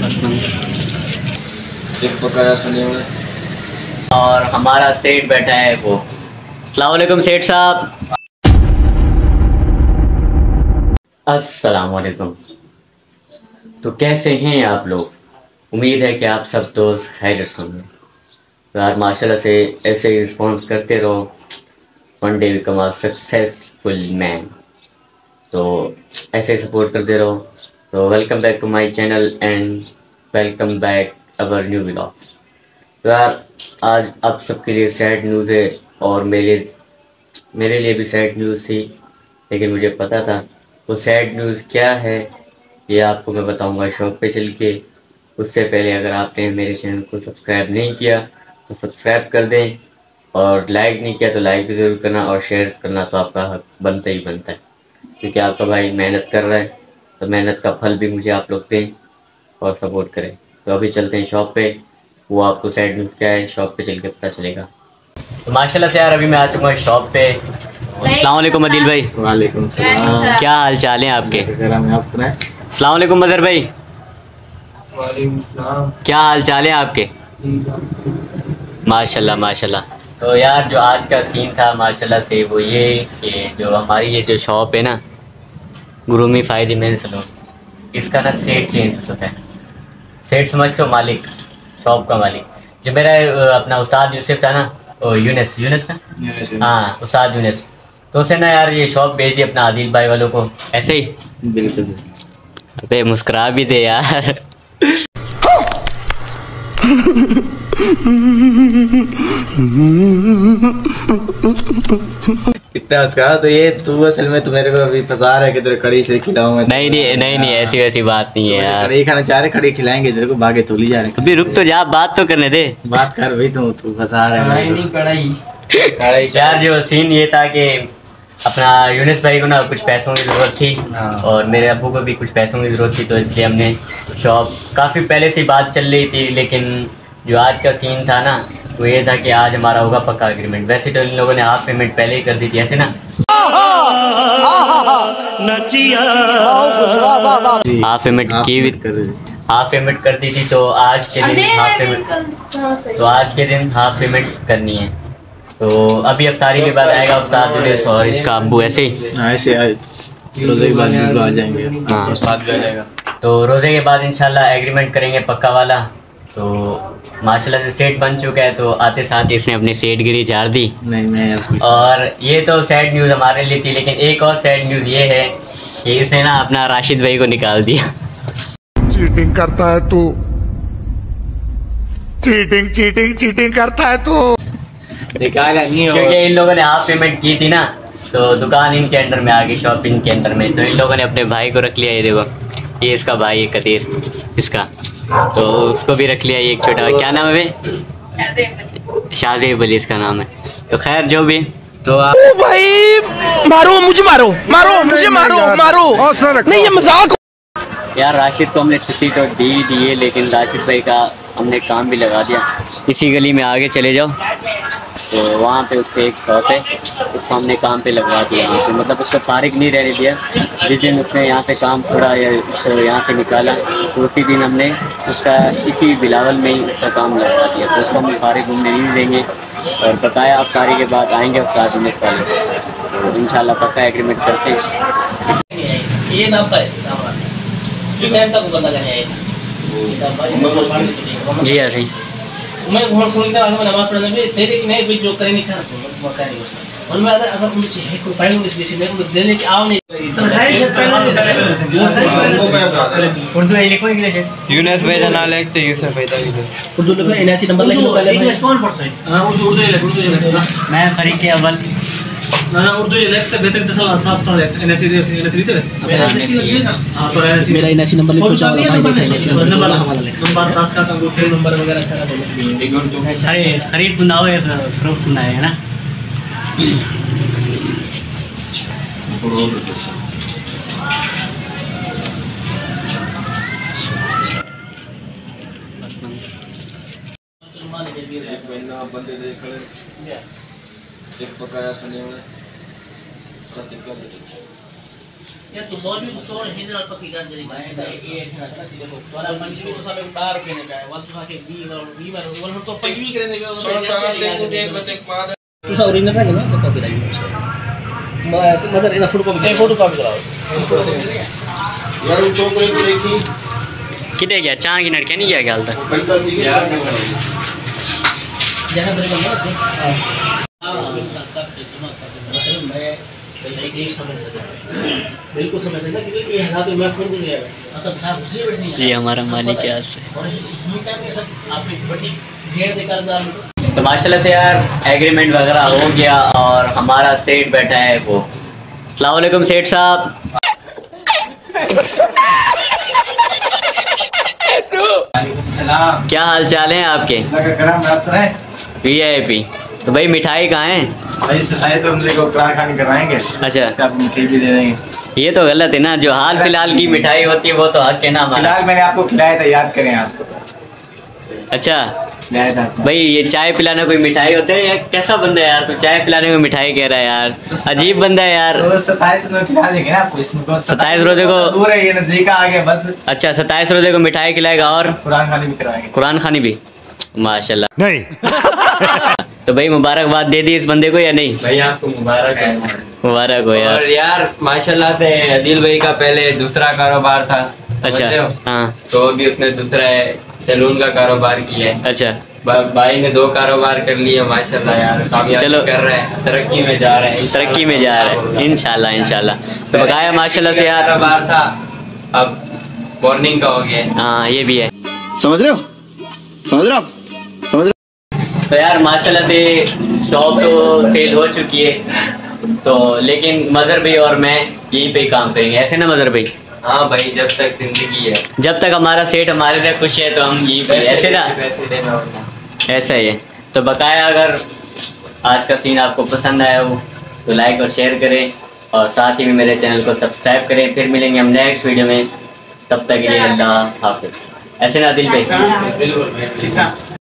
एक पकाया सनी में और हमारा सेठ बैठा है वो। अस्सलाम वालेकुम सेठ साहब। अस्सलाम वालेकुम। तो कैसे हैं आप लोग? उम्मीद है कि आप सब दोस्त खैरियत से होंगे। तो यार माशाल्लाह से ऐसे ही रिस्पॉन्स करते रहो, one day become a successful man. तो ऐसे सपोर्ट करते रहो। तो welcome back to my channel and welcome back our new vlogs. तो यार आज आप सबके लिए सैड न्यूज़ है और मेरे लिए भी सैड न्यूज़ थी, लेकिन मुझे पता था वो सैड न्यूज़ क्या है ये आपको मैं बताऊंगा शॉप पे चल के। उससे पहले अगर आपने मेरे चैनल को सब्सक्राइब नहीं किया तो सब्सक्राइब कर दें, और लाइक नहीं किया तो लाइक भी ज़रूर करना, और शेयर करना तो आपका हक बनता ही बनता है, क्योंकि आपका भाई मेहनत कर रहा है। तो मेहनत का फल भी मुझे आप लोग दें और सपोर्ट करें। तो अभी चलते हैं शॉप पे, वो आपको सैड न्यूज़ क्या है शॉप पे चल के पता चलेगा। तो माशाल्लाह से यार अभी मैं आ चुका हूँ शॉप पे। अस्सलाम वालेकुम अदिल भाई। वालेकुम सलाम। क्या हाल चाल है आपके? आप सुनाएं। अस्सलाम वालेकुम मदर भाई। वालेकुम सलाम। क्या हाल चाल है आपके? माशाल्लाह माशाल्लाह। तो यार जो आज का सीन था माशाल्लाह से वो ये कि जो हमारी ये जो शॉप है ना, गुरूमी फ़ायदे मेन सलून, इसका ना सेट चेंज हो चुका है। सेट समझ तो मालिक, शॉप का मालिक। जो मेरा अपना उस्ताद यूसुफ था ना, यूनस यूनस ना, हाँ उस्ताद यूनस। तो उसे ना यार ये शॉप भेज दी अपना आदिल भाई वालों को ऐसे ही। बिल्कुल। अबे मुस्कुरा भी दे यार। कितना उसका तो ये तू असल में तू मेरे को अभी फंसा रहा है कि तेरे कड़ी से खिलाऊं मैं। नहीं नहीं नहीं नहीं, ऐसी वैसी बात नहीं है यार। कड़ी खाना चाह रहे, कड़ी खिलाएंगे तेरे को, भागे तो ली जा रहे। अभी रुक तो जा, बात तो करने दे। बात कर भाई, तू फंसा रहा है। नहीं कढ़ाई यार जो सीन ये था कि अपना यूनिस भाई को ना कुछ पैसों की ज़रूरत थी, और मेरे अब्बू को भी कुछ पैसों की ज़रूरत थी, तो इसलिए हमने शॉप काफ़ी पहले से बात चल रही थी। लेकिन जो आज का सीन था ना वो ये था कि आज हमारा होगा पक्का एग्रीमेंट। वैसे तो इन लोगों ने हाफ पेमेंट पहले ही कर दी थी ऐसे ना, हाफ पेमेंट की हाफ पेमेंट कर दी थी। तो आज के दिन हाफ पेमेंट करनी है। तो अभी अफ्तारी के बाद आएगा उस्ताद जुनेस और इसका अब्बू ऐसे ऐसे रोजे के बाद भी आ जाएंगे। हाँ उस्ताद भी आ जाएगा। तो रोज़े के बाद इंशाल्लाह एग्रीमेंट करेंगे पक्का वाला। तो माशाल्लाह से सेट बन चुका है, तो आते साथ इसने अपनी सेठगिरी झाड़ दी। नहीं मैं और ये तो सैड न्यूज़ हमारे लिए थी, लेकिन एक और सैड न्यूज़ ये है कि इसने ना अपना राशिद भाई को निकाल दिया। चीटिंग करता है तू, चीटिंग चीटिंग चीटिंग करता है तू। निकाला नहीं हो, क्योंकि इन लोगों ने हाफ पेमेंट की थी ना, तो दुकान इनके अंडर में आ गई, शॉप इनके अंडर में। तो इन लोगों ने अपने भाई को रख लिया। ये देखो, ये इसका भाई है कदीर इसका, तो उसको भी रख लिया। ये एक छोटा, क्या नाम है भाई? शाहजेब अली इसका नाम है। तो खैर जो भी, तो आप भाई मारो मुझे, मारो मारो मुझे, मारो मारो, नहीं ये मजाक। यार राशिद को हमने छुट्टी तो दी दिए, लेकिन राशिद भाई का हमने काम भी लगा दिया। इसी गली में आगे चले जाओ तो वहाँ पे उसके एक शॉप है, उसको हमने काम पे लगवा दिया। तो मतलब उसको फारिग नहीं रहने दिया। जिस दिन उसने यहाँ पे काम छोड़ा या उसको यहाँ से निकाला, तो उसी दिन हमने उसका इसी बिलावल में ही उसका काम लगवा दिया। तो उसको हम फारिग घूमने नहीं देंगे, और बताया अफ्तारी के बाद आएंगे उस्ताद जुनेस वाले। तो इंशाल्लाह पक्का एग्रीमेंट करते ये नाम का टाइम तक बंदा लगे जी। हाँ सही। मैं घोड़ सुनता आगे नमाज पढ़ने में तेरे की नहीं भी जो करे नहीं कर मौका नहीं बस और मैं अगर मुझे है कोई पाइन इस विषय में देने की आव नहीं समझाई से उर्दू लिखो इंग्लिश यूनस भाई का नाम लिखते यूसुफ भाई का उर्दू लिखो 79 नंबर लिखो पहले इंग्लिश कौन पढ़ता है? हां उर्दू लिख मैं फरीक के अव्वल ना उर्दू ये लिखते बेहतर तसल साफ तो एनएससी लिखते हां तो एनएससी मेरा 79 नंबर लिखो चाहो भाई नंबर 10 का अंगूठे नंबर वगैरह सारा बोलो। सारे खरीद कुंदा हो या फरोख्त कुंदा है ना। बंदे देख खड़े, एक पकाया सनी में Ya tu soal भी कुछ और हिंदुस्तान पक्की जान जरी ये है ना सीधे को वाला मन शुरू तो साले उतार के ने का वाल तो साके बी बार वाल तो पग भी करे ने तो सा ओरिजिनल का ना सब कॉपीराइट मैं तो मगर इन फोटो कॉपी कराओ यार वो चोक को देखी किटे गया चां की नड़के नहीं गया ख्याल तक जैसा मेरे को ना से मैं बिल्कुल समझ सकता क्योंकि ये हालात मैं फोन कर गया सब था दूसरी वर्ड से ये हमारा मालिक है से और ये सब आपने बड़ी घेर देकर दाल तो माशाल्लाह से यार एग्रीमेंट वगैरह हो गया और हमारा सेठ बैठा है वो। अस्सलाम वालेकुम सेठ साहब। सलाम। क्या हाल चाल है आपके? VIP। तो भाई मिठाई कहाँ है? भाई 27 बंदे को कुरान खानी करवाएंगे। अच्छा इसका मिठाई भी दे देंगे। ये तो गलत है ना, जो हाल फिलहाल की मिठाई होती है वो तो हक है ना हमारा। फिलहाल मैंने आपको खिलाया था, याद करें आप। अच्छा खिलाया था भाई, ये चाय पिलाना कोई मिठाई होते है? कैसा बंदा है यार, तो चाय पिलाने को मिठाई कह रहा है यार, अजीब बंदा है यार। तो 27 में खिला देंगे ना आपको। इसमें 27 रोजे को दूर है, ये नजदीक आ गया बस। अच्छा 27 रोजे को मिठाई खिलाएगा और कुरान खानी भी करवाएंगे। कुरान खानी भी, माशाल्लाह। नहीं। तो भाई मुबारकबाद दे दी इस बंदे को या नहीं? भाई आपको मुबारक है। मुबारक हो यार। और यार माशाल्लाह से अदील भाई का पहले दूसरा कारोबार था। अच्छा हाँ। तो अभी उसने दूसरा सैलून का कारोबार किया है। अच्छा भाई ने 2 कारोबार कर लिए माशाल्लाह यार, कामयाबी चलो कर रहे हैं, तरक्की में जा रहे हैं, तरक्की में जा रहा है इंशाल्लाह इंशाल्लाह। तो बकाया माशाल्लाह से यार कारोबार था, अब मॉर्निंग का हो गया। हाँ ये भी है, समझ रहे हो, समझ रहे हो आप, समझ रहे हो? तो यार माशाल्लाह से शॉप तो सेल हो चुकी है, तो लेकिन मजहर भाई और मैं यहीं पे काम करेंगे, ऐसे ना मजहर भाई? हाँ भाई, जब तक जिंदगी है, जब तक हमारा सेठ हमारे से खुश है तो हम यहीं पे, ऐसे ना? पैसे देना होगा। ऐसा ही है। तो बकाया अगर आज का सीन आपको पसंद आया हो तो लाइक और शेयर करें और साथ ही में मेरे चैनल को सब्सक्राइब करें। फिर मिलेंगे हम नेक्स्ट वीडियो में, तब तक के लिए अल्लाह हाफिज़। ऐसे ना दिल पे।